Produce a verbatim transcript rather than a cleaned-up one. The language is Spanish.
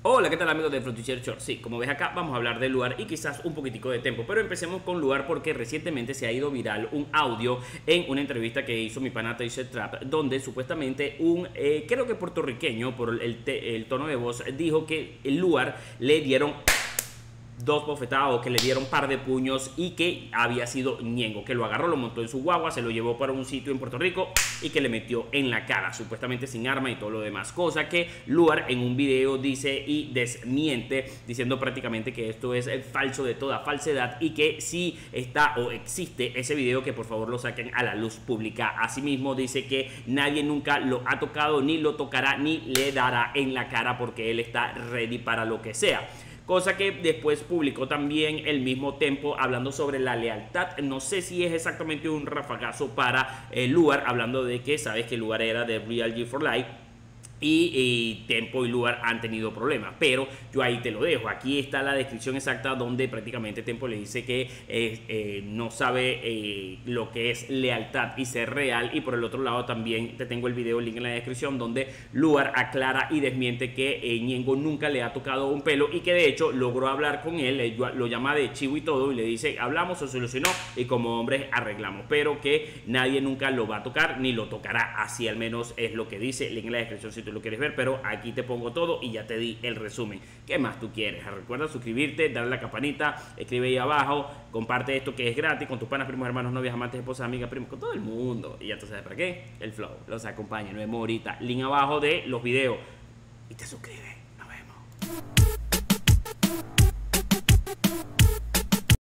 Hola, ¿qué tal amigos de Frontier Short? Sí, como ves acá vamos a hablar del lugar y quizás un poquitico de tiempo, pero empecemos con lugar porque recientemente se ha ido viral un audio en una entrevista que hizo mi pana Taser Trap, donde supuestamente un, eh, creo que puertorriqueño, por el, te, el tono de voz, dijo que el lugar le dieron dos bofetadas o que le dieron par de puños y que había sido Ñengo, que lo agarró, lo montó en su guagua, se lo llevó para un sitio en Puerto Rico y que le metió en la cara, supuestamente sin arma y todo lo demás, cosa que Luar en un video dice y desmiente, diciendo prácticamente que esto es el falso de toda falsedad y que si está o existe ese video, que por favor lo saquen a la luz pública. Asimismo dice que nadie nunca lo ha tocado, ni lo tocará, ni le dará en la cara porque él está ready para lo que sea. Cosa que después publicó también el mismo Tempo hablando sobre la lealtad. No sé si es exactamente un rafagazo para el Luar, hablando de que sabes que el Luar era de Real G for Life. Y, y Tempo y Lugar han tenido problemas, pero yo ahí te lo dejo. Aquí está la descripción exacta donde prácticamente Tempo le dice que eh, eh, no sabe eh, lo que es lealtad y ser real, y por el otro lado también te tengo el video, el link en la descripción, donde Lugar aclara y desmiente que eh, Ñengo nunca le ha tocado un pelo y que de hecho logró hablar con él, eh, lo llama de chivo y todo y le dice hablamos, se solucionó y como hombres arreglamos, pero que nadie nunca lo va a tocar ni lo tocará, así al menos es lo que dice. Link en la descripción si tú lo quieres ver, pero aquí te pongo todo y ya te di el resumen. ¿Qué más tú quieres? Recuerda suscribirte, darle la campanita, escribe ahí abajo, comparte esto que es gratis con tus panas, primos, hermanos, novias, amantes, esposas, amigas, primos, con todo el mundo. Y ya tú sabes para qué, el flow los acompaña. Nos vemos ahorita, link abajo de los videos y te suscribes.